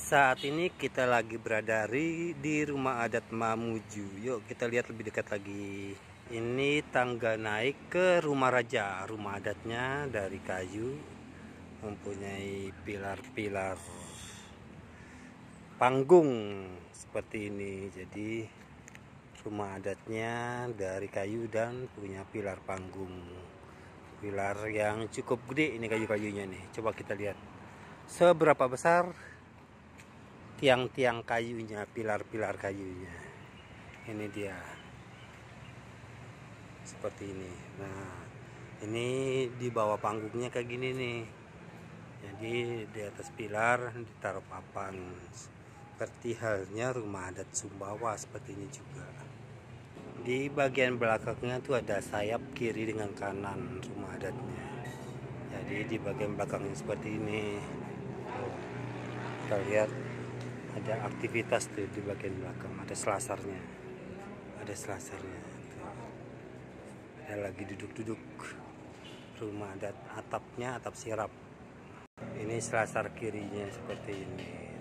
Saat ini kita lagi berada di rumah adat Mamuju. Yuk kita lihat lebih dekat lagi. Ini tangga naik ke rumah raja. Rumah adatnya dari kayu, mempunyai pilar-pilar panggung seperti ini. Jadi rumah adatnya dari kayu dan punya pilar panggung. Pilar yang cukup gede ini kayu-kayunya nih. Coba kita lihat seberapa besar tiang-tiang kayunya, pilar-pilar kayunya. Ini dia seperti ini. Nah, ini di bawah panggungnya kayak gini nih. Jadi di atas pilar ditaruh papan, seperti halnya rumah adat Sumbawa seperti ini juga. Di bagian belakangnya tuh ada sayap kiri dengan kanan rumah adatnya. Jadi di bagian belakangnya seperti ini. Kita lihat ada aktivitas tuh di bagian belakang, ada selasarnya, ada lagi duduk-duduk. Rumah adat atapnya atap sirap. Ini selasar kirinya seperti ini.